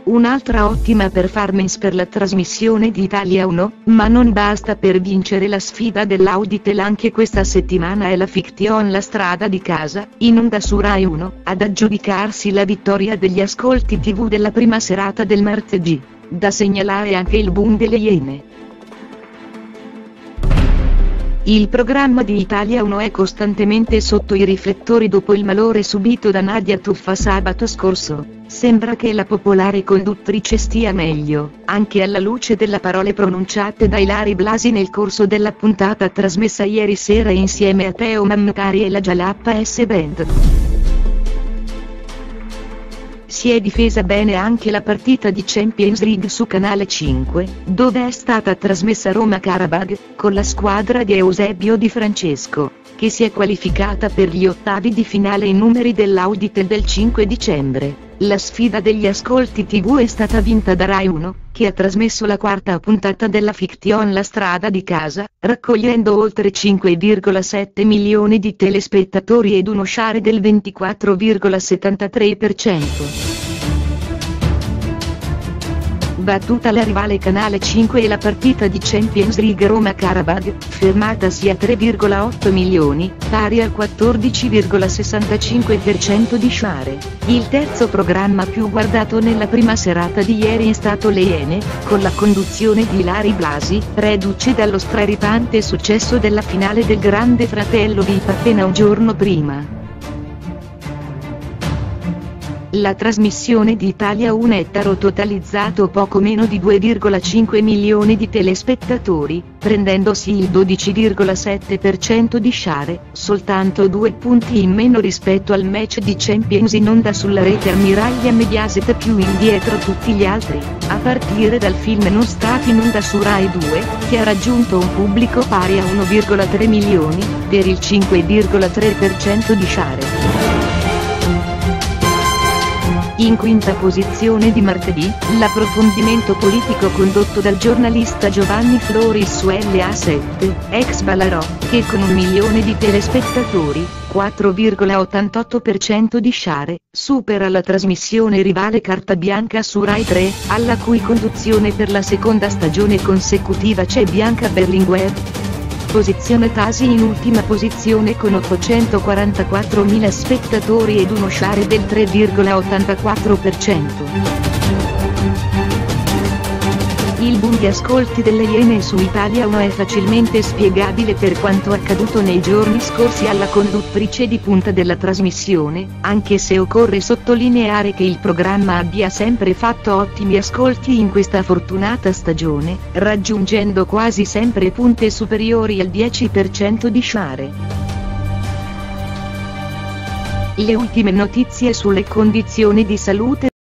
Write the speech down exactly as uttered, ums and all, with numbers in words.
Un'altra ottima performance per la trasmissione di Italia uno, ma non basta per vincere la sfida dell'Auditel. Anche questa settimana è la fiction La strada di casa, in onda su Rai uno, ad aggiudicarsi la vittoria degli ascolti tivù della prima serata del martedì. Da segnalare anche il boom delle Iene. Il programma di Italia uno è costantemente sotto i riflettori dopo il malore subito da Nadia Tuffa sabato scorso. Sembra che la popolare conduttrice stia meglio, anche alla luce delle parole pronunciate da Ilary Blasi nel corso della puntata trasmessa ieri sera insieme a Teo Mamnotari e la Jalappa S Band. Si è difesa bene anche la partita di Champions League su Canale cinque, dove è stata trasmessa Roma-Karabag, con la squadra di Eusebio Di Francesco, che si è qualificata per gli ottavi di finale. I numeri dell'Auditel del cinque dicembre. La sfida degli ascolti tivù è stata vinta da Rai uno, che ha trasmesso la quarta puntata della fiction La strada di casa, raccogliendo oltre cinque virgola sette milioni di telespettatori ed uno share del ventiquattro virgola settantatré per cento. Battuta la rivale Canale cinque e la partita di Champions League Roma-Karabag, fermatasi a tre virgola otto milioni, pari al quattordici virgola sessantacinque per cento di share. Il terzo programma più guardato nella prima serata di ieri è stato Le Iene, con la conduzione di Ilary Blasi, reduce dallo straripante successo della finale del Grande Fratello V I P appena un giorno prima. La trasmissione di Italia uno ha totalizzato poco meno di due virgola cinque milioni di telespettatori, prendendosi il dodici virgola sette per cento di share, soltanto due punti in meno rispetto al match di Champions in onda sulla rete Ammiraglia Mediaset, più indietro tutti gli altri, a partire dal film non stato in onda su Rai due, che ha raggiunto un pubblico pari a uno virgola tre milioni, per il cinque virgola tre per cento di share. In quinta posizione di martedì, l'approfondimento politico condotto dal giornalista Giovanni Floris su L A sette, ex Ballarò, che con un milione di telespettatori, quattro virgola ottantotto per cento di share, supera la trasmissione rivale Carta Bianca su Rai tre, alla cui conduzione per la seconda stagione consecutiva c'è Bianca Berlinguer. Posizione Tasi in ultima posizione con ottocentoquarantaquattromila spettatori ed uno share del tre virgola ottantaquattro per cento. Il boom di ascolti delle Iene su Italia uno è facilmente spiegabile per quanto accaduto nei giorni scorsi alla conduttrice di punta della trasmissione, anche se occorre sottolineare che il programma abbia sempre fatto ottimi ascolti in questa fortunata stagione, raggiungendo quasi sempre punte superiori al dieci per cento di share. Le ultime notizie sulle condizioni di salute